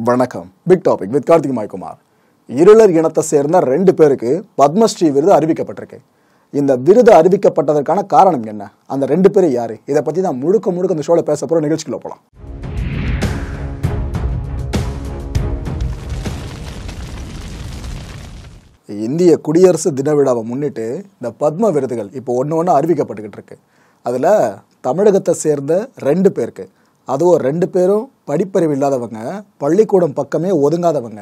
வணக்கம். Big topic with Karthik Maikumar. Irular இனத்தை சேர்ந்த 2 பேருக்கு பத்மஸ்ரீ விருது அறிவிக்கப்பட்டிருக்கு. இந்த விருது அறிவிக்கப்பட்டதற்கான காரணம் என்ன, அந்த 2 பேர் யாரு, இதை பத்தி தான் முழுக்க இந்த ஷோல பேச போற. நிகழ்ச்சிக்குள்ள போலாம். இந்திய குடியரசு தின விழாவை முன்னிட்டு இந்த பத்ம விருதுகள் இப்போ ஒன்று அறிவிக்கப்பட்டுக்கிட்டு இருக்கு. அதில் தமிழகத்தை சேர்ந்த 2 பேருக்கு, அதுவும் 2 பேரும் படிப்பறிவு இல்லாதவங்க, பள்ளிக்கூடம் பக்கமே ஒதுங்காதவங்க,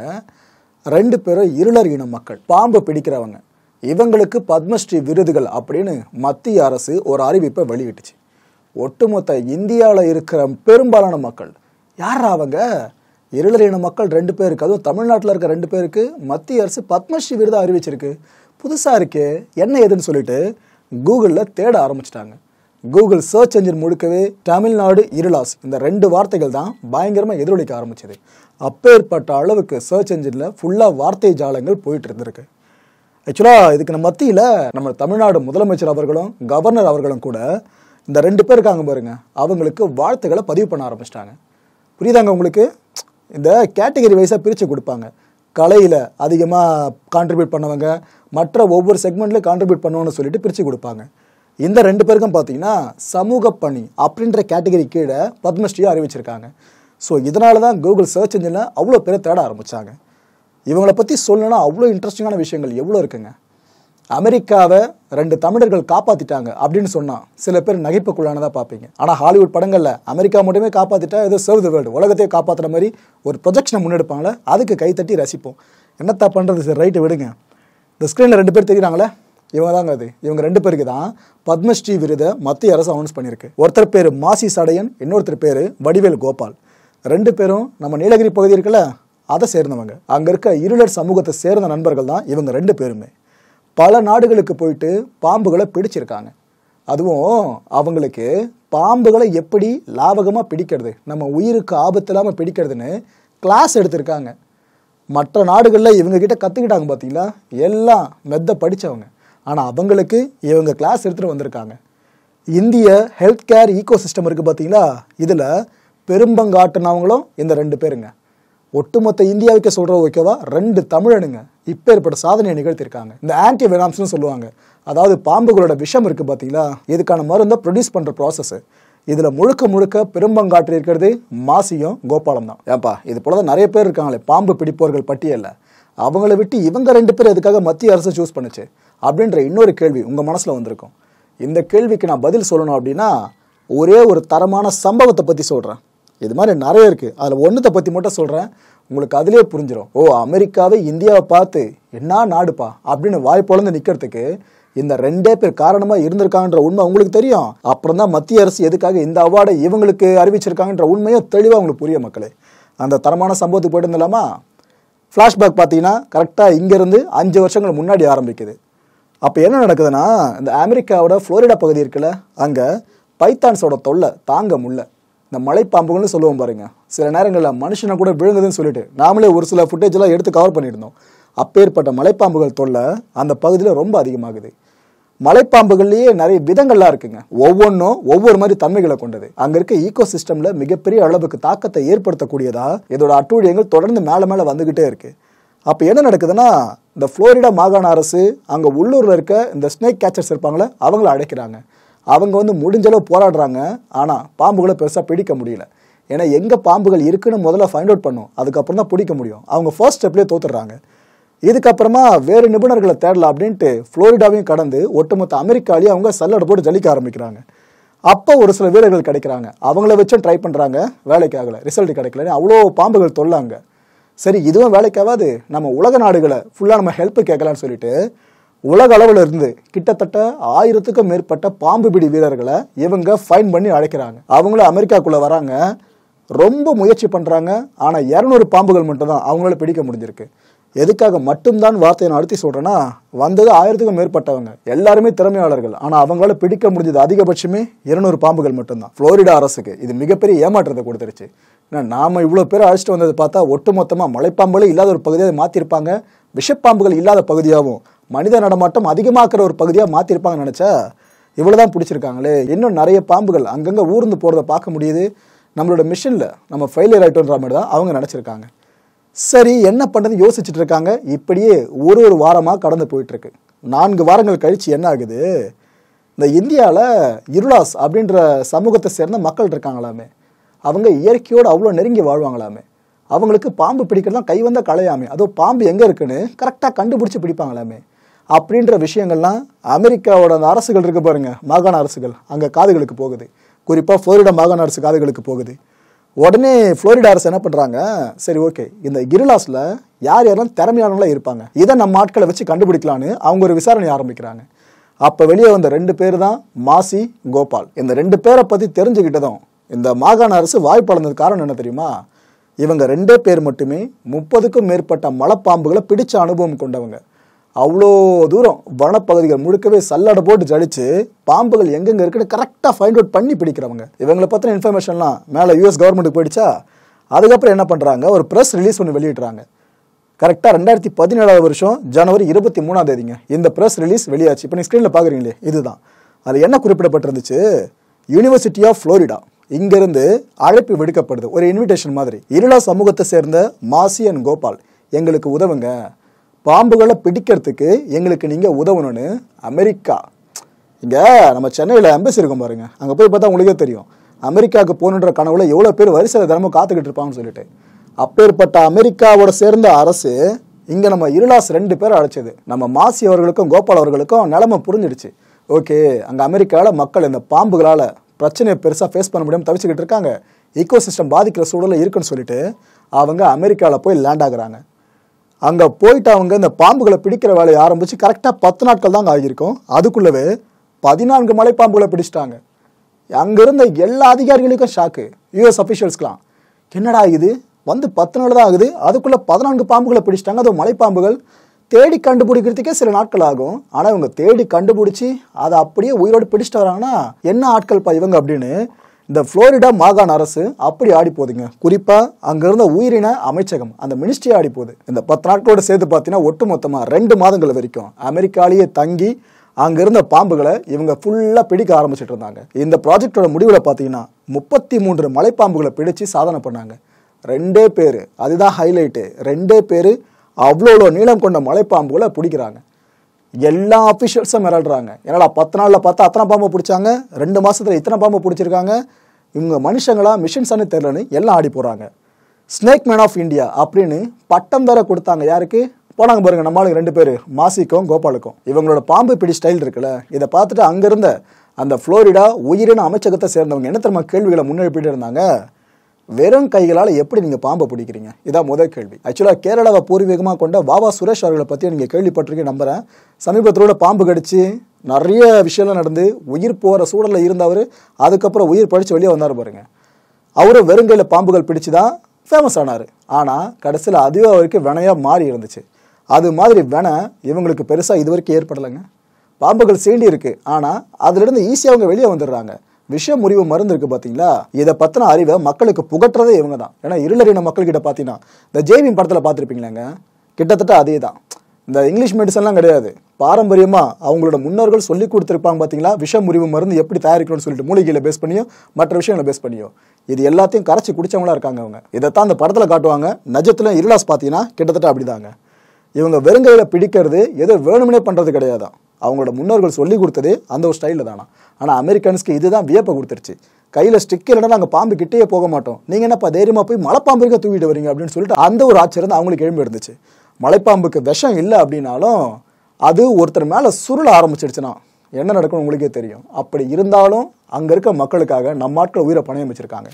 2 பேரும் இருளர் இன மக்கள், பாம்பு பிடிக்கிறவங்க, இவங்களுக்கு பத்மஸ்ரீ விருதுகள் அப்படின்னு மத்திய அரசு ஒரு அறிவிப்பை வெளியிட்டுச்சு. ஒட்டுமொத்த இந்தியாவில் இருக்கிற பெரும்பாலான மக்கள் யார் அவங்க? இருளர் இன மக்கள் 2 பேருக்கு, அதுவும் தமிழ்நாட்டில் இருக்க 2 பேருக்கு மத்திய அரசு பத்மஸ்ரீ விருதை அறிவிச்சிருக்கு. புதுசாக இருக்கே, என்ன ஏதுன்னு சொல்லிட்டு கூகுளில் தேட ஆரம்பிச்சிட்டாங்க. கூகுள் சர்ச் என்ஜின் முழுக்கவே தமிழ்நாடு இருளாஸ் இந்த 2 வார்த்தைகள் தான் பயங்கரமாக எதிரொலிக்க ஆரம்பிச்சது. அப்பேற்பட்ட அளவுக்கு சர்ச் என்ஜினில் ஃபுல்லாக வார்த்தை ஜாலங்கள் போயிட்டு இருந்திருக்கு. ஆக்சுவலாக இதுக்கு மத்தியில் நம்ம தமிழ்நாடு முதலமைச்சர் அவர்களும் கவர்னர் அவர்களும் கூட இந்த 2 பேர் இருக்காங்க பாருங்க, அவங்களுக்கு வாழ்த்துக்களை பதிவு பண்ண ஆரம்பிச்சிட்டாங்க. புரியுதாங்க உங்களுக்கு? இந்த கேட்டகரி வைஸாக பிரித்து கொடுப்பாங்க. கலையில் அதிகமாக கான்ட்ரிபியூட் பண்ணவங்க, மற்ற ஒவ்வொரு செக்மெண்ட்லேயும் கான்ட்ரிபியூட் பண்ணுவோன்னு சொல்லிட்டு பிரித்து கொடுப்பாங்க. இந்த 2 பேருக்கும் பார்த்தீங்கன்னா சமூக பணி அப்படின்ற கேட்டகரி கீழே பத்மஸ்ரீயை அறிவிச்சிருக்காங்க. ஸோ இதனால தான் கூகுள் சர்ச் இன்ஜினில் அவ்வளோ பேரை தேட ஆரம்பித்தாங்க. இவங்களை பற்றி சொல்லணும்னா அவ்வளோ இன்ட்ரெஸ்டிங்கான விஷயங்கள் எவ்வளோ இருக்குங்க. அமெரிக்காவை 2 தமிழர்கள் காப்பாற்றிட்டாங்க அப்படின்னு சொன்னால் சில பேர் நகைப்புக்குள்ளானதாக பார்ப்பீங்க. ஆனால் ஹாலிவுட் படங்களில் அமெரிக்கா மட்டுமே காப்பாற்றிட்டா ஏதோ சர்வ் த வேர்ல்டு, உலகத்தையே காப்பாற்றுற மாதிரி ஒரு ப்ரொஜெக்ஷனை முன்னெடுப்பாங்களே, அதுக்கு கைத்தட்டி ரசிப்போம். என்னத்தா பண்ணுறது, சரி ரைட்டு விடுங்க. இந்த ஸ்க்ரீனில் 2 பேர் தெரியுறாங்களே, இவங்க தாங்க அது. இவங்க 2 பேருக்கு தான் பத்மஸ்ரீ விருதை மத்திய அரசு அனௌன்ஸ் பண்ணியிருக்கு. ஒருத்தர் பேர் மாசி சடையன், இன்னொருத்தர் பேர் வடிவேல் கோபால். 2 பேரும் நம்ம நீலகிரி பகுதி இருக்குல்ல, அதை சேர்ந்தவங்க. அங்கே இருக்க இருளர் சமூகத்தை சேர்ந்த நண்பர்கள் தான் இவங்க 2 பேருமே. பல நாடுகளுக்கு போயிட்டு பாம்புகளை பிடிச்சிருக்காங்க. அதுவும் அவங்களுக்கு பாம்புகளை எப்படி லாபகமாக பிடிக்கிறது, நம்ம உயிருக்கு ஆபத்து இல்லாமல் பிடிக்கிறதுன்னு கிளாஸ் எடுத்திருக்காங்க. மற்ற நாடுகளில் இவங்க கிட்ட கற்றுக்கிட்டாங்க பார்த்தீங்களா, எல்லாம் மெத்த படித்தவங்க. ஆனால் அவங்களுக்கு இவங்க கிளாஸ் எடுத்துகிட்டு வந்திருக்காங்க. இந்திய ஹெல்த் கேர் ஈகோ சிஸ்டம் இருக்குது பார்த்தீங்களா, இதில் பெரும்பங்காட்டினவங்களும் இந்த 2 பேருங்க. ஒட்டுமொத்த இந்தியாவுக்கு சொல்கிற ஓகேவா, 2 தமிழனுங்க இப்போ ஏற்பட்ட சாதனையை நிகழ்த்திருக்காங்க. இந்த ஆன்டி வெனாம்ஸ்னு சொல்லுவாங்க, அதாவது பாம்புகளோட விஷம் இருக்குது பார்த்தீங்களா, இதுக்கான மருந்தை ப்ரொடியூஸ் பண்ணுற ப்ராசஸ். இதில் முழுக்க பெரும்பங்காற்றி இருக்கிறது மாசியும் கோபாலம் தான். ஏப்பா இது போல தான் நிறைய பேர் இருக்காங்களே பாம்பு பிடிப்பவர்கள் பட்டியலில், அவங்கள விட்டு இவங்க 2 பேர் எதுக்காக மத்திய அரசு சூஸ் பண்ணுச்சு அப்படின்ற இன்னொரு கேள்வி உங்கள் மனசில் வந்திருக்கும். இந்த கேள்விக்கு நான் பதில் சொல்லணும் அப்படின்னா ஒரே ஒரு தரமான சம்பவத்தை பற்றி சொல்கிறேன். இது மாதிரி நிறைய இருக்குது, அதில் ஒன்றத்தை பற்றி மட்டும் சொல்கிறேன், உங்களுக்கு அதிலே புரிஞ்சிடும். ஓ, அமெரிக்காவை இந்தியாவை பார்த்து என்ன நாடுப்பா அப்படின்னு வாய் பொழந்து நிற்கிறதுக்கு இந்த 2 பேர் காரணமாக இருந்திருக்காங்கன்ற உண்மை உங்களுக்கு தெரியும். அப்புறம் தான் மத்திய அரசு எதுக்காக இந்த அவார்டை இவங்களுக்கு அறிவிச்சிருக்காங்கன்ற உண்மையும் தெளிவாக உங்களுக்கு புரிய மக்களே. அந்த தரமான சம்பவத்துக்கு போயிட்டு இருந்தலாமா? ஃப்ளாஷ்பேக் பார்த்தீங்கன்னா கரெக்டாக இங்கேருந்து 5 வருஷங்கள் முன்னாடி ஆரம்பிக்குது. அப்போ என்ன நடக்குதுன்னா, இந்த அமெரிக்காவோட ஃப்ளோரிடா பகுதி இருக்குல்ல, அங்கே பைத்தான்ஸோட தொல்லை தாங்க முடியல. இந்த மலைப்பாம்புகள்னு சொல்லுவோம் பாருங்க, சில நேரங்களில் மனுஷனை கூட விழுங்குதுன்னு சொல்லிட்டு நாமளே ஒரு சில ஃபுட்டேஜெல்லாம் எடுத்து கவர் பண்ணியிருந்தோம். அப்பேற்பட்ட மலைப்பாம்புகள் தொல்லை அந்த பகுதியில் ரொம்ப அதிகமாகுது. மலைப்பாம்புகள்லேயே நிறைய விதங்கள்லாம் இருக்குங்க, ஒவ்வொன்றும் ஒவ்வொரு மாதிரி தன்மைகளை கொண்டது. அங்கே இருக்க ஈகோ சிஸ்டமில் மிகப்பெரிய அளவுக்கு தாக்கத்தை ஏற்படுத்தக்கூடியதா இதோட அட்டூழியங்கள் தொடர்ந்து மேலே வந்துக்கிட்டே இருக்கு. அப்போ என்ன நடக்குதுன்னா, இந்த ஃப்ளோரிடா மாகாண அரசு அங்கே உள்ளூரில் இருக்க இந்த ஸ்னேக் கேச்சர்ஸ் இருப்பாங்களே, அவங்கள அழைக்கிறாங்க. அவங்க முடிஞ்சளவு போராடுறாங்க, ஆனால் பாம்புகளை பெருசாக பிடிக்க முடியல. ஏன்னா எங்கே பாம்புகள் இருக்குன்னு முதல்ல ஃபைண்ட் அவுட் பண்ணும், அதுக்கப்புறம் தான் பிடிக்க முடியும். அவங்க ஃபர்ஸ்ட் ஸ்டெப்லேயே தோத்துடுறாங்க. இதுக்கப்புறமா வேறு நிபுணர்களை தேடலாம் அப்படின்ட்டு ஃப்ளோரிடாவையும் கடந்து ஒட்டுமொத்த அமெரிக்காலேயே அவங்க சல்லடை போட்டு ஜலிக்க ஆரம்பிக்கிறாங்க. அப்போ ஒரு சில வீரர்கள் கிடைக்கிறாங்க, அவங்கள வச்சும் ட்ரை பண்ணுறாங்க, வேலைக்கு ஆகலை, ரிசல்ட் கிடைக்கல, அவ்வளோ பாம்புகள் தொல்லாங்க. சரி இதுவும் வேலைக்காகாது, நம்ம உலக நாடுகளை ஃபுல்லாக நம்ம ஹெல்ப் கேட்கலான்னு சொல்லிட்டு உலக அளவில் இருந்து கிட்டத்தட்ட 1000க்கும் மேற்பட்ட பாம்பு பிடி வீரர்களை இவங்க ஃபைன் பண்ணி அழைக்கிறாங்க. அவங்களும் அமெரிக்காக்குள்ளே வராங்க, ரொம்ப முயற்சி பண்ணுறாங்க. ஆனால் 200 பாம்புகள் மட்டும்தான் அவங்களால பிடிக்க முடிஞ்சிருக்கு. எதுக்காக மட்டும்தான் வார்த்தையை நான் அழுத்தி சொல்கிறேன்னா, வந்தது 1000க்கும் மேற்பட்டவங்க, எல்லாருமே திறமையாளர்கள். ஆனால் அவங்களால பிடிக்க முடிஞ்சது அதிகபட்சமே 200 பாம்புகள் மட்டும்தான். ஃப்ளோரிடா அரசுக்கு இது மிகப்பெரிய ஏமாற்றத்தை கொடுத்துருச்சு. ஏன்னா நாம் இவ்வளோ பேர் அழைச்சிட்டு வந்தது பார்த்தா ஒட்டுமொத்தமாக மலைப்பாம்புகளே இல்லாத ஒரு பகுதியாக மாற்றிருப்பாங்க, விஷப்பாம்புகள் இல்லாத பகுதியாகவும் மனித நடமாட்டம் அதிகமாக்குற ஒரு பகுதியாக மாற்றிருப்பாங்கன்னு நினச்சா இவ்வளோதான் பிடிச்சிருக்காங்களே. இன்னும் நிறைய பாம்புகள் அங்கங்கே ஊர்ந்து போகிறத பார்க்க முடியுது. நம்மளோட மிஷனில் நம்ம ஃபெயிலியர் ஆகிட்டோன்ற மாதிரி தான் அவங்க நினச்சிருக்காங்க. சரி என்ன பண்ணுறது யோசிச்சுட்டு இருக்காங்க. இப்படியே ஒரு வாரமாக கடந்து போயிட்டுருக்கு. 4 வாரங்கள் கழித்து என்ன ஆகுது, இந்த இந்தியாவில் இருளாஸ் அப்படின்ற சமூகத்தை சேர்ந்த மக்கள் இருக்காங்களாமே, அவங்க இயற்கையோடு அவ்வளோ நெருங்கி வாழ்வாங்களாமே, அவங்களுக்கு பாம்பு பிடிக்கிறதுலாம் கை வந்த கலையாமே, அதுவும் பாம்பு எங்கே இருக்குன்னு கரெக்டாக கண்டுபிடிச்சி பிடிப்பாங்களாமே அப்படின்ற விஷயங்கள்லாம் அமெரிக்காவோட அந்த அரசுகள் இருக்குது பாருங்க, மாகாண அரசுகள், அங்கே காதுகளுக்கு போகுது. குறிப்பாக ஃப்ளோரிடா மாகாண அரசு காதுகளுக்கு போகுது. உடனே ஃப்ளோரிடா அரசு என்ன பண்ணுறாங்க, சரி ஓகே இந்த இருளாஸில் யார் யாரெல்லாம் திறமையானவங்களாம் இருப்பாங்க, இதை நம்ம ஆட்களை வச்சு கண்டுபிடிக்கலான்னு அவங்க ஒரு விசாரணை ஆரம்பிக்கிறாங்க. அப்போ வெளியே வந்த 2 பேர் தான் மாசி, கோபால். இந்த 2 பேரை பற்றி தெரிஞ்சுக்கிட்டதும் இந்த மாகாண அரசு வாய்ப்பளந்தது காரணம் என்ன தெரியுமா, இவங்க 2 பேர் மட்டுமே 30க்கும் மேற்பட்ட மலைப்பாம்புகளை பிடிச்ச அனுபவம் கொண்டவங்க. அவ்வளோ தூரம் வனப்பகுதிகள் முழுக்கவே சல்லடை போட்டு ஜடிச்சு பாம்புகள் எங்கெங்கே இருக்குன்னு கரெக்டாக ஃபைண்ட் அவுட் பண்ணி பிடிக்கிறவங்க. இவங்களை பற்றின இன்ஃபர்மேஷன்லாம் மேலே US கவர்மெண்ட்டுக்கு போயிடுச்சா, அதுக்கப்புறம் என்ன பண்ணுறாங்க, ஒரு ப்ரெஸ் ரிலீஸ் ஒன்று வெளியிட்றாங்க. கரெக்டாக 2017 வருஷம் ஜனவரி 23 இந்த ப்ரெஸ் ரிலீஸ் வெளியாச்சு. இப்போ நீங்கள் ஸ்க்ரீனில் பார்க்குறீங்களே இதுதான். அது என்ன குறிப்பிடப்பட்டிருந்துச்சு, யூனிவர்சிட்டி ஆஃப் ஃப்ளோரிடா இங்கிருந்து அழைப்பு விடுக்கப்படுது, ஒரு இன்விடேஷன் மாதிரி. இருளா சமூகத்தை சேர்ந்த மாசி அண்ட் கோபால் எங்களுக்கு உதவுங்க, பாம்புகளை பிடிக்கிறதுக்கு எங்களுக்கு நீங்கள் உதவணும்னு அமெரிக்கா, இங்கே நம்ம சென்னையில் எம்பசி இருக்கும் பாருங்க, அங்கே போய் பார்த்தா உங்களுக்கே தெரியும் அமெரிக்காவுக்கு போகணுன்ற கனவுல எவ்வளோ பேர் வரிசையில் தினமும் காத்துக்கிட்டு இருப்பாங்கன்னு சொல்லிட்டு. அப்பேற்பட்ட அமெரிக்காவோட சேர்ந்த அரசு இங்கே நம்ம இருளாஸ் 2 பேரை அழைச்சது. நம்ம மாசி அவர்களுக்கும் கோபால் அவர்களுக்கும் நிலைமை புரிஞ்சிடுச்சு. ஓகே, அங்கே அமெரிக்காவில் மக்கள் இந்த பாம்புகளால் பிரச்சனையை பெருசாக ஃபேஸ் பண்ண முடியாமல் தவிச்சுக்கிட்டு இருக்காங்க, ஈகோசிஸ்டம் பாதிக்கிற சூழலில் இருக்குன்னு சொல்லிட்டு அவங்க அமெரிக்காவில் போய் லேண்ட் ஆகுறாங்க. அங்கே போயிட்டு அவங்க இந்த பாம்புகளை பிடிக்கிற வேலையை ஆரம்பித்து கரெக்டாக 10 நாட்கள் தாங்க ஆகியிருக்கும். அதுக்குள்ளவே 14 மலைப்பாம்புகளை பிடிச்சிட்டாங்க. அங்கிருந்த எல்லா அதிகாரிகளுக்கும் ஷாக்கு, US அஃபிஷியல்ஸ்க்கெலாம். என்னடா இது, வந்து 10 நாள் தான் ஆகுது, அதுக்குள்ளே 14 பாம்புகளை பிடிச்சிட்டாங்க, அதுவும் மலைப்பாம்புகள். தேடி கண்டுபிடிக்கிறதுக்கே சில நாட்கள் ஆகும். ஆனால் இவங்க தேடி கண்டுபிடிச்சி அதை அப்படியே உயிரோடு பிடிச்சிட்டு வராங்கன்னா என்ன ஆட்கள் பா இவங்க அப்படின்னு இந்த ஃப்ளோரிடா மாகாண அரசு அப்படி ஆடி போகுதுங்க. குறிப்பாக அங்கே இருந்த உயிரின அமைச்சகம், அந்த மினிஸ்ட்ரி ஆடி போகுது. இந்த 10 நாட்களோட சேர்த்து பார்த்தீங்கன்னா ஒட்டு மொத்தமாக 2 மாதங்கள் வரைக்கும் அமெரிக்காலேயே தங்கி அங்கே இருந்த பாம்புகளை இவங்க ஃபுல்லாக பிடிக்க ஆரம்பிச்சிட்டு இருந்தாங்க. இந்த ப்ராஜெக்டோட முடிவில் பார்த்தீங்கன்னா 33 மலைப்பாம்புகளை பிடிச்சி சாதனை பண்ணாங்க. 2 பேர், அதுதான் ஹைலைட்டு, 2 பேர் அவ்வளோ நீளம் கொண்ட மலைப்பாம்புகளை பிடிக்கிறாங்க. எல்லா அஃபிஷியல்ஸும் மிரள்றாங்க, ஏன்னா 10 நாளில் பார்த்தா அத்தனை பாம்பை பிடிச்சாங்க, 2 மாதத்தில் இத்தனை பாம்பை பிடிச்சிருக்காங்க, இவங்க மனுஷங்களா மிஷின்ஸானு தெரிலன்னு எல்லாம் ஆடி போகிறாங்க. ஸ்னேக் மேன் ஆஃப் இந்தியா அப்படின்னு பட்டம் வேற கொடுத்தாங்க. யாருக்கு போனாங்க பாருங்க, நம்மளுக்கு 2 பேர், மாசிக்கும் கோபாலுக்கும். இவங்களோட பாம்பு பிடி ஸ்டைல் இருக்குல்ல, இதை பார்த்துட்டு அங்கிருந்த அந்த ஃப்ளோரிடா உயிரின அமைச்சகத்தை சேர்ந்தவங்க என்ன தெரியுமா கேள்விகளை முன்னெடுப்பிட்டு இருந்தாங்க, வெறும் கைகளால் எப்படி நீங்கள் பாம்பை பிடிக்கிறீங்க, இதான் முதல் கேள்வி. ஆக்சுவலாக கேரளாவை பூர்வீகமாக கொண்ட வாவா சுரேஷ் அவர்களை பற்றி நீங்கள் கேள்விப்பட்டிருக்கேன் நம்புகிறேன். சமீபத்தோட பாம்பு கடிச்சு நிறைய விஷயம்லாம் நடந்து உயிர் போகிற சூழலில் இருந்தவர் அதுக்கப்புறம் உயிர் படித்து வெளியே வந்தார் பாருங்க. அவரும் வெறுங்கையில் பாம்புகள் பிடிச்சி தான் ஃபேமஸ் ஆனார். ஆனால் கடைசியில் அதுவே அவருக்கு வினையாக மாறி இருந்துச்சு. அது மாதிரி வினை இவங்களுக்கு பெருசாக இது வரைக்கும் ஏற்படலைங்க. பாம்புகள் சீண்டி இருக்குது, ஆனால் அதுலேருந்து ஈஸியாக அவங்க வெளியே வந்துடுறாங்க. விஷ முறிவு மருந்து இருக்குது பார்த்தீங்களா, இதை பற்றின அறிவை மக்களுக்கு புகட்டுறதே இவங்க தான். ஏன்னா இருளறின மக்கள்கிட்ட பார்த்தீங்கன்னா இந்த ஜேவிஎம் படத்தில் பார்த்துருப்பீங்களாங்க, கிட்டத்தட்ட அதே தான். இந்த இங்கிலீஷ் மெடிசன்லாம் கிடையாது, பாரம்பரியமாக அவங்களோட முன்னோர்கள் சொல்லி கொடுத்துருப்பாங்க பார்த்தீங்களா, விஷ முறிவு மருந்து எப்படி தயாரிக்கணும்னு சொல்லிட்டு மூலிகையில் பேஸ் பண்ணியோ மற்ற விஷயங்களை பேஸ் பண்ணியோ இது எல்லாத்தையும் கரைச்சி குடிச்சவங்களா இருக்காங்க அவங்க. இதைத்தான் அந்த படத்தில் காட்டுவாங்க. நிஜத்தில் இருளாஸ் பார்த்தீங்கன்னா கிட்டத்தட்ட அப்படிதாங்க. இவங்க வெறுங்கையில் பிடிக்கிறது ஏதோ வேணும்னே பண்ணுறது கிடையாதான், அவங்களோட முன்னோர்கள் சொல்லி கொடுத்ததே அந்த ஒரு ஸ்டைலில் தானா. ஆனால் அமெரிக்கன்ஸ்க்கு இதுதான் வியப்பை கொடுத்துருச்சு. கையில் ஸ்டிக் இல்லைன்னா நாங்கள் பாம்பு கிட்டேயே போக மாட்டோம், நீங்கள் என்னப்பா தைரியமாக போய் மலைப்பாம்புக்கு தூக்கிட்டு வரீங்க அப்படின்னு சொல்லிட்டு அந்த ஒரு ஆச்சரியம் அவங்களுக்கு எழும்பி இருந்துச்சு. மலைப்பாம்புக்கு விஷம் இல்லை அப்படின்னாலும் அது ஒருத்தர் மேலே சுருள ஆரம்பிச்சிடுச்சுன்னா என்ன நடக்கும் உங்களுக்கே தெரியும். அப்படி இருந்தாலும் அங்கே இருக்க மக்களுக்காக நம்ம ஆட்கள் உயிரை பணையம் வச்சுருக்காங்க.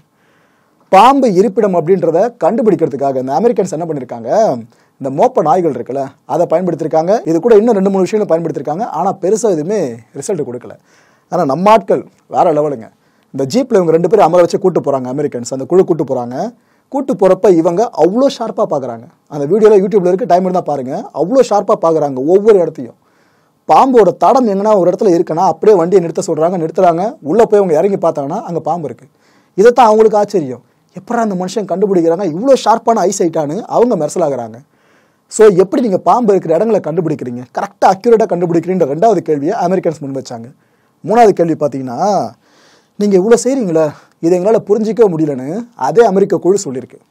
பாம்பு இருப்பிடம் அப்படின்றத கண்டுபிடிக்கிறதுக்காக இந்த அமெரிக்கன்ஸ் என்ன பண்ணியிருக்காங்க, இந்த மோப்ப நாய்கள் இருக்குல்ல அதை பயன்படுத்தியிருக்காங்க. இது கூட இன்னும் 2-3 விஷயங்கள் பயன்படுத்தியிருக்காங்க. ஆனால் பெருசாக எதுவுமே ரிசல்ட் கொடுக்கல. ஆனால் நம்ம ஆட்கள் வேற லெவலுங்க. இந்த ஜீப்பில் இவங்க 2 பேரும் அமர வச்சு கூட்டு போகிறாங்க அமெரிக்கன்ஸ், அந்த குழு கூட்டு போகிறாங்க. கூட்டு போகிறப்ப இவங்க அவ்வளோ ஷார்ப்பாக பார்க்குறாங்க. அந்த வீடியோவில் யூடியூப்பில் இருக்குது, டைம் இருந்தால் பாருங்கள். அவ்வளோ ஷார்ப்பாக பார்க்குறாங்க ஒவ்வொரு இடத்தையும். பாம்போட தடம் எங்கன்னா ஒரு இடத்துல இருக்குன்னா அப்படியே வண்டியை நிறுத்த சொல்கிறாங்க, நிறுத்துறாங்க. உள்ளே போய் அவங்க இறங்கி பார்த்தாங்கன்னா அங்கே பாம்பு இருக்குது. இதைத்தான் அவங்களுக்கு ஆச்சரியம், எப்படா அந்த மனுஷன் கண்டுபிடிக்கிறாங்க, இவ்வளோ ஷார்ப்பான ஐசைட்டானு அவங்க மெர்சலாகிறாங்க. ஸோ எப்படி நீங்கள் பாம்பு இருக்கிற இடங்களை கண்டுபிடிக்கிறீங்க, கரெக்டாக அக்யூரேட்டாக கண்டுபிடிக்கிறீன்ற 2வது கேள்வியை அமெரிக்கன்ஸ் முன் வச்சாங்க. 3வது கேள்வி பார்த்தீங்கன்னா, நீங்கள் இவ்வளோ செய்கிறீங்களே இதை எங்களால் புரிஞ்சிக்கவே முடியலன்னு அதே அமெரிக்க குழு சொல்லியிருக்கு.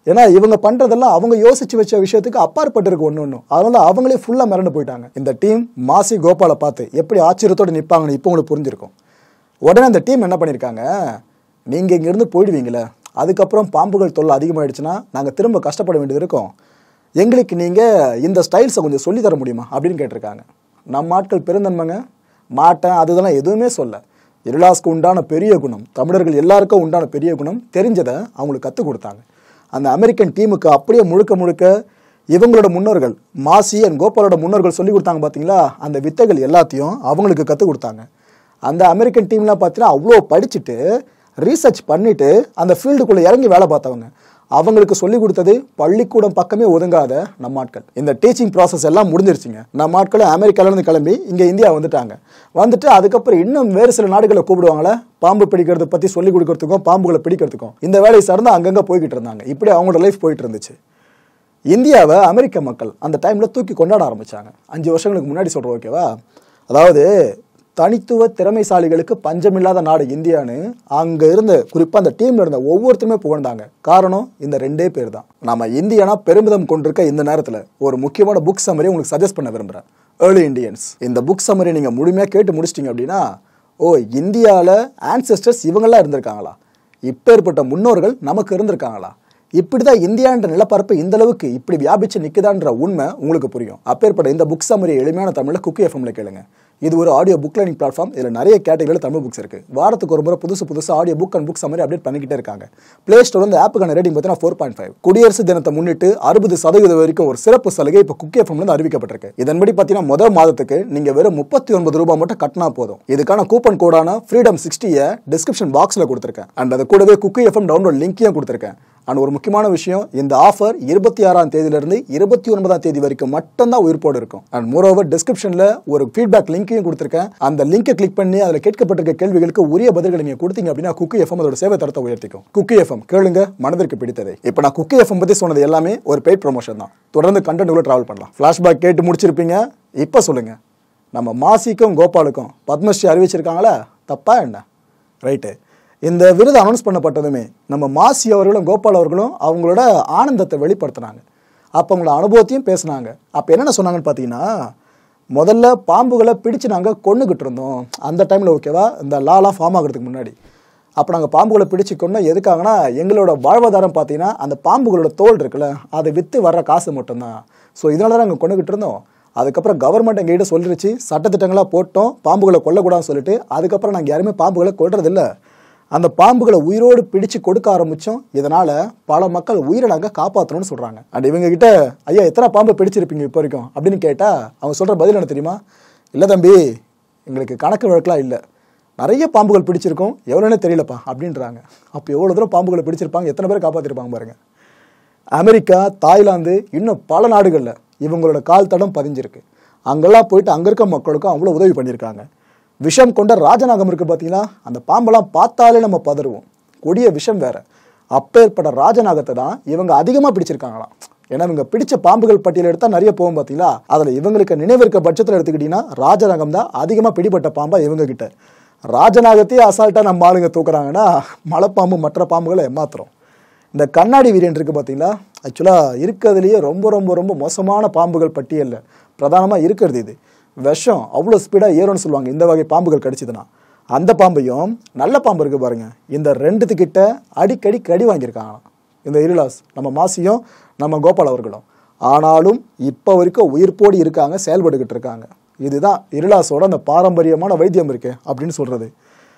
ஏன்னா இவங்க பண்றதெல்லாம் அவங்க யோசிச்சு வச்ச விஷயத்துக்கு அப்பாற்பட்டு இருக்கு ஒன்று. அதனால அவங்களே ஃபுல்லா மிரண்டு போயிட்டாங்க. இந்த டீம் மாசி கோபாலை பார்த்து எப்படி ஆச்சரியத்தோடு நிற்பாங்கன்னு இப்போ உங்களுக்கு புரிஞ்சிருக்கும். உடனே அந்த டீம் என்ன பண்ணியிருக்காங்க, நீங்க இங்கிருந்து போயிடுவீங்களே, அதுக்கப்புறம் பாம்புகள் தொல்லை அதிகமாயிடுச்சுன்னா நாங்க திரும்ப கஷ்டப்பட வேண்டியது இருக்கும், எங்களுக்கு நீங்க இந்த ஸ்டைல்ஸை கொஞ்சம் சொல்லி தர முடியுமா அப்படின்னு கேட்டிருக்காங்க. நம்ம ஆட்கள் பெருந்தன்மைங்க, மாட்டேன் அதுதெல்லாம் எதுவுமே சொல்ல. இருளாஸ்க்கு உண்டான பெரிய குணம், தமிழர்கள் எல்லாருக்கும் உண்டான பெரிய குணம் தெரிஞ்சதை அவங்களுக்கு கற்றுக் கொடுத்தாங்க. அந்த அமெரிக்கன் டீமுக்கு அப்படியே முழுக்க முழுக்க இவங்களோட முன்னோர்கள் மாசி அண்ட் கோபாலோட முன்னோர்கள் சொல்லி கொடுத்தாங்க பார்த்தீங்களா, அந்த வித்தைகள் எல்லாத்தையும் அவங்களுக்கு கற்றுக் கொடுத்தாங்க. அந்த அமெரிக்கன் டீம்லாம் பார்த்தீங்கன்னா அவ்வளோ படிச்சுட்டு ரீசர்ச் பண்ணிட்டு அந்த ஃபீல்டுக்குள்ளே இறங்கி வேலை பார்த்தவங்க. அவங்களுக்கு சொல்லி கொடுத்தது பள்ளிக்கூடம் பக்கமே ஒதுங்காத நம்ம ஆட்கள். இந்த டீச்சிங் ப்ராசஸ் எல்லாம் முடிஞ்சிருச்சுங்க. நம்ம ஆட்களும் அமெரிக்காவிலேருந்து கிளம்பி இங்கே இந்தியா வந்துட்டு அதுக்கப்புறம் இன்னும் வேறு சில நாடுகளை கூப்பிடுவாங்களே பாம்பு பிடிக்கிறத பற்றி சொல்லி கொடுக்கறதுக்கும் பாம்புகளை பிடிக்கிறதுக்கும் இந்த வேலையை சார்ந்து அங்கங்கே போய்கிட்டு இருந்தாங்க. இப்படி அவங்களோட லைஃப் போயிட்டு இருந்துச்சு. இந்தியாவை அமெரிக்க மக்கள் அந்த டைமில் தூக்கி கொண்டாட ஆரம்பித்தாங்க. 5 வருஷங்களுக்கு முன்னாடி சொல்கிறோம், ஓகேவா? அதாவது தனித்துவ திறமைசாலிகளுக்கு பஞ்சமில்லாத நாடு இந்தியான்னு அங்கே இருந்த குறிப்பாக அந்த டீமில் இருந்த ஒவ்வொருத்தருமே புகழ்ந்தாங்க. காரணம் இந்த 2 பேர் தான். நம்ம இந்தியானா பெருமிதம் கொண்டிருக்க இந்த நேரத்தில் ஒரு முக்கியமான புக் சம்மரி உங்களுக்கு சஜஸ்ட் பண்ண விரும்புகிறேன், ஏர்லி இண்டியன்ஸ். இந்த புக் சம்மரி நீங்கள் முழுமையாக கேட்டு முடிச்சிட்டிங்க அப்படின்னா, ஓ இந்தியாவில் ஆன்செஸ்டர்ஸ் இவங்கெல்லாம் இருந்திருக்காங்களா, இப்பேற்பட்ட முன்னோர்கள் நமக்கு இருந்திருக்காங்களா, இப்படிதான் இந்தியான்ற நிலப்பரப்பு இந்த அளவுக்கு இப்படி வியாபிச்சு நிற்குதான்ற உண்மை உங்களுக்கு புரியும். அப்பேற்பட்ட இந்த புக் சம்மரி எளிமையான தமிழில் குக்கி எஃப்எம்ல கேளுங்க. இது ஒரு ஆடியோ புக் லேர்னிங் பிளாட்ஃபார்ம். இதில் நிறைய கேட்டகரியில் தமிழ் புக்ஸ் இருக்கு. வாரத்துக்கு ஒரு முறை புதுசு audio book and book summary update பண்ணிக்கிட்டே இருக்காங்க. பிளே ஸ்டோர் இந்த ஆப்புக்கான ரேட்டிங் பார்த்தீங்கன்னா 4.5. குடியரசு தினத்தை முன்னிட்டு 60% வரைக்கும் ஒரு சிறப்பு சலுகை இப்போ குக்கி எஃப்எம்ல அறிவிக்கப்பட்டிருக்கு. இதன்படி பார்த்தீங்கன்னா முதல் மாதத்துக்கு நீங்க வெறும் 39 ரூபாய் மட்டும் கட்டினா போதும். இதுக்கான கூப்பன் கோடான ஃப்ரீடம் 60 டிஸ்கிரிப்ஷன் பாக்ஸ்ல கொடுத்துருக்கேன். அண்ட் அது கூடவே குக்கி எஃப்எம் டவுன்லோட் லிங்கையும் கொடுத்துருக்கேன். அண்ட் ஒரு முக்கியமான விஷயம், இந்த ஆஃபர் 26ஆம் தேதியிலிருந்து 29ஆம் தேதி வரைக்கும் மட்டும்தான் உயிர்ப்போடு இருக்கும். அண்ட் மோரோவர் டிஸ்கிரிப்ஷன்ல ஒரு ஃபீட்பேக் லிங்கையும் கொடுத்துருக்கேன். அந்த லிங்கை கிளிக் பண்ணி அதில் கேட்கப்பட்டிருக்க கேள்விகளுக்கு உரிய பதில்களை நீங்க கொடுத்தீங்க அப்படின்னா குக்கி எஃப்எம் அதோட சேவை தரத்தை உயர்த்திக்கும். குக்கி எஃப்எம் கேளுங்க, மனதிற்கு பிடித்ததை. இப்போ நான் குக்கி எஃப்எம் பத்தி சொன்னது எல்லாமே ஒரு பெய்ட் ப்ரொமோஷன் தான். தொடர்ந்து கண்டென்ட் உள்ள டிராவல் பண்ணலாம். ஃபிளாஷ்பேக் கேட்டு முடிச்சிருப்பீங்க. இப்போ சொல்லுங்க, நம்ம மாசிக்கும் கோபாலுக்கும் பத்மஸ்ரீ அறிவிச்சிருக்காங்களா, தப்பா என்ன? ரைட்டு. இந்த விருது அனௌன்ஸ் பண்ணப்பட்டதுமே நம்ம மாசி அவர்களும் கோபால் அவர்களும் அவங்களோட ஆனந்தத்தை வெளிப்படுத்தினாங்க. அப்போ அவங்களோட அனுபவத்தையும் பேசினாங்க. அப்போ என்னென்ன சொன்னாங்கன்னு பார்த்தீங்கன்னா, முதல்ல பாம்புகளை பிடிச்சு நாங்கள் கொண்டுகிட்டு இருந்தோம் அந்த டைமில், ஓகேவா? இந்த லாலாம் ஃபார்ம் ஆகிறதுக்கு முன்னாடி. அப்போ நாங்கள் பாம்புகளை பிடிச்சி கொண்டு எதுக்காகனா எங்களோட வாழ்வாதாரம் பார்த்தீங்கன்னா அந்த பாம்புகளோட தோல் இருக்குல்ல, அதை விற்று வர்ற காசு மட்டும்தான். ஸோ இதனால தான் நாங்கள் கொண்டுகிட்டு இருந்தோம். அதுக்கப்புறம் கவர்மெண்ட் எங்ககிட்ட சொல்லிருச்சு, சட்டத்திட்டங்களாக போட்டோம் பாம்புகளை கொல்லக்கூடாதுன்னு சொல்லிட்டு. அதுக்கப்புறம் நாங்கள் யாருமே பாம்புகளை கொல்றதில்ல. அந்த பாம்புகளை உயிரோடு பிடிச்சு கொடுக்க ஆரம்பித்தோம். இதனால் பல மக்கள் உயிரை நாங்கள் காப்பாற்றணும்னு சொல்கிறாங்க. அண்ட் இவங்க கிட்ட, ஐயா எத்தனை பாம்பு பிடிச்சிருப்பீங்க இப்போ வரைக்கும் அப்படின்னு கேட்டால் அவங்க சொல்கிற பதில் என்ன தெரியுமா? இல்லை தம்பி, எங்களுக்கு கணக்கு வழக்கெலாம் இல்லை, நிறைய பாம்புகள் பிடிச்சிருக்கோம், எவ்வளோனே தெரியலப்பா அப்படின்றாங்க. அப்போ எவ்வளோ தூரம் பாம்புகளை பிடிச்சிருப்பாங்க, எத்தனை பேரை காப்பாற்றிருப்பாங்க பாருங்கள். அமெரிக்கா, தாய்லாந்து, இன்னும் பல நாடுகளில் இவங்களோட கால் தடம் பதிஞ்சிருக்கு. அங்கெல்லாம் போயிட்டு அங்கே இருக்க மக்களுக்கும் அவ்வளோ உதவி பண்ணியிருக்காங்க. விஷம் கொண்ட ராஜநாகம் இருக்குது பார்த்தீங்களா, அந்த பாம்பெல்லாம் பார்த்தாலே நம்ம பதறுவோம். கொடிய விஷம் வேற. அப்பேற்பட்ட ராஜநாகத்தை தான் இவங்க அதிகமாக பிடிச்சிருக்காங்களாம். ஏன்னா இவங்க பிடிச்ச பாம்புகள் பட்டியல் எடுத்தால் நிறைய போகும் பார்த்தீங்களா, அதில் இவங்களுக்கு நினைவு இருக்க பட்சத்தில் எடுத்துக்கிட்டிங்கன்னா ராஜநாகம் தான் அதிகமாக பிடிப்பட்ட பாம்பா இவங்க கிட்ட. ராஜநாகத்தையே அசால்ட்டாக நம்ம ஆளுங்க தூக்குறாங்கன்னா மலைப்பாம்பு மற்ற பாம்புகளை ஏமாத்துறோம். இந்த கண்ணாடி வீரியன் இருக்குது பார்த்தீங்களா, ஆக்சுவலாக இருக்கிறதுலையே ரொம்ப ரொம்ப ரொம்ப மோசமான பாம்புகள் பட்டியலில் பிரதானமாக இருக்கிறது இது. விஷம் அவ்வளோ ஸ்பீடாக ஏறும்னு சொல்லுவாங்க இந்த வகை பாம்புகள் கடிச்சதுன்னா. அந்த பாம்பையும் நல்ல பாம்பு இருக்குது பாருங்கள், இந்த 2கிட்ட அடிக்கடி கடி வாங்கியிருக்காங்க இந்த இருளாஸ், நம்ம மாசியும் நம்ம கோபால் அவர்களும். ஆனாலும் இப்போ வரைக்கும் உயிர்ப்போடு இருக்காங்க, செயல்பட்டுக்கிட்டு இருக்காங்க. இதுதான் இருளாஸோட அந்த பாரம்பரியமான வைத்தியம் இருக்கு அப்படின்னு சொல்கிறது.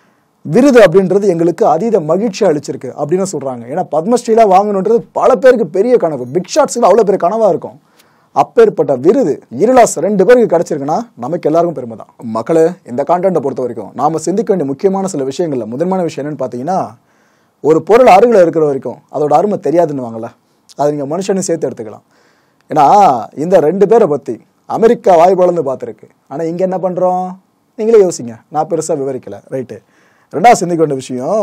விருது அப்படின்றது எங்களுக்கு அதீத மகிழ்ச்சி அளிச்சிருக்கு அப்படின்னு சொல்கிறாங்க. ஏன்னா பத்மஸ்ரீலாம் வாங்கணுன்றது பல பேருக்கு பெரிய கனவு, பிக் ஷாட்ஸுக்கு அவ்வளோ பெரிய கனவாக இருக்கும். அப்பேற்பட்ட விருது இருளாஸ் 2 பேருக்கு கிடைச்சிருக்குன்னா நமக்கு எல்லாருக்கும் பெருமை தான். மக்களே, இந்த கான்டென்ட்டை பொறுத்த வரைக்கும் நாம் சிந்திக்க வேண்டிய முக்கியமான சில விஷயங்களில் முதன்மையான விஷயம் என்னென்னு பார்த்தீங்கன்னா, ஒரு பொருள் அருகில் இருக்கிற வரைக்கும் அதோட அருமை தெரியாதுன்னு வாங்கல, அதை நீங்கள் மனுஷனையும் சேர்த்து எடுத்துக்கலாம். ஏன்னா இந்த 2 பேரை பற்றி அமெரிக்கா வாய் வளர்ந்து பார்த்துருக்கு. ஆனால் இங்கே என்ன பண்ணுறோம் நீங்களே யோசிங்க, நான் பெருசாக விவரிக்கலை. ரைட்டு. 2வது சிந்திக்க வேண்டிய விஷயம்,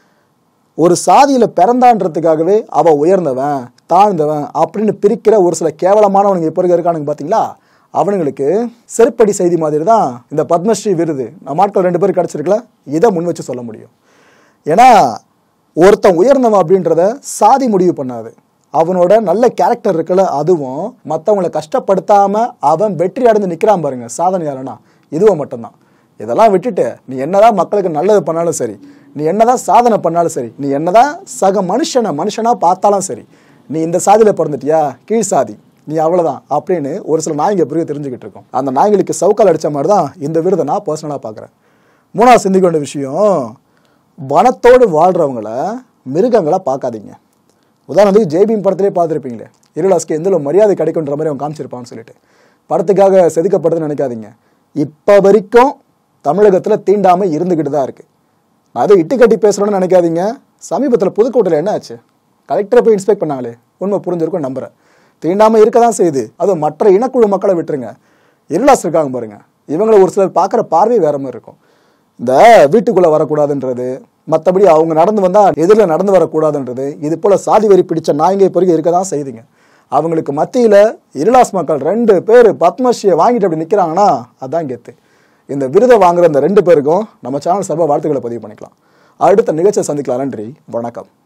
ஒரு சாதியில் பிறந்தான்றதுக்காகவே அவன் உயர்ந்தவன் தாழ்ந்தவன் அப்படின்னு பிரிக்கிற ஒரு சில கேவலமானவனுங்க இப்போ இருக்கானுங்க பார்த்தீங்களா, அவனுங்களுக்கு செருப்படி செய்தி மாதிரி தான் இந்த பத்மஸ்ரீ விருது நம்ம ஆட்கள் 2 பேர் கிடச்சிருக்கல, இதை முன் வச்சு சொல்ல முடியும். ஏன்னா ஒருத்தன் உயர்ந்தவன் அப்படின்றத சாதி முடிவு பண்ணாது, அவனோட நல்ல கேரக்டர் இருக்குல்ல, அதுவும் மற்றவங்களை கஷ்டப்படுத்தாம அவன் வெற்றி அடைந்து நிற்கிறான் பாருங்க சாதனையாளனா, இதுவும் மட்டும்தான். இதெல்லாம் விட்டுட்டு நீ என்னதான் மக்களுக்கு நல்லது பண்ணாலும் சரி, நீ என்னதான் சாதனை பண்ணாலும் சரி, நீ என்னதான் சக மனுஷனா பார்த்தாலும் சரி, நீ இந்த சாதியில பிறந்துட்டியா, கீழ் சாதி, நீ அவ்வளவுதான் அப்படின்னு ஒரு சில நாய்ங்க பிறகு தெரிஞ்சுக்கிட்டு இருக்கோம். அந்த நாய்களுக்கு சவுக்கால் அடிச்ச மாதிரி தான் இந்த விருதை நான் பர்சனலாக பார்க்குறேன். மூணாவது சிந்திக்க வேண்டிய விஷயம், வனத்தோடு வாழ்றவங்கள மிருகங்களை பார்க்காதீங்க. உதாரணத்துக்கு ஜெய்பீம் படத்திலே பார்த்துருப்பீங்களே, இருளாஸ்க்கு எந்த மரியாதை கிடைக்குன்ற மாதிரி அவன் காமிச்சிருப்பான்னு சொல்லிட்டு படத்துக்காக செதுக்கப்படுதுன்னு நினைக்காதீங்க. இப்போ வரைக்கும் தமிழகத்தில் தீண்டாமல் இருந்துக்கிட்டு தான் இருக்குது. நான் அதை இட்டு கட்டி பேசுகிறேன்னு நினைக்காதீங்க. சமீபத்தில் புதுக்கோட்டையில் என்ன ஆச்சு, கலெக்டரை போய் இன்ஸ்பெக்ட் பண்ணாங்களே, உண்மை புரிஞ்சிருக்கும் நம்புறேன். தீண்டாமல் இருக்க தான் செய்யுது. அதுவும் மற்ற இனக்குழு மக்களை விட்டுருங்க, இருளாஸ் இருக்காங்க பாருங்க, இவங்களை ஒரு சிலர் பார்க்குற பார்வை வேற மாதிரி இருக்கும். இந்த வீட்டுக்குள்ளே வரக்கூடாதுன்றது, மற்றபடி அவங்க நடந்து வந்தால் எதிரில் நடந்து வரக்கூடாதுன்றது, இது போல் சாதி வரி பிடிச்ச நாய்ங்க பிறகு இருக்க தான் செய்துங்க. அவங்களுக்கு மத்தியில் இருளாஸ் மக்கள் 2 பேர் பத்மஸ்ரீயை வாங்கிட்டு அப்படி நிற்கிறாங்கன்னா அதான் கெத்து. இந்த விருதை வாங்குற இந்த 2 பேருக்கும் நம்ம சேனல் சார்பாக வாழ்த்துக்களை பதிவு பண்ணிக்கலாம். அடுத்த நிகழ்ச்சியை சந்திக்கலாம். நன்றி, வணக்கம்.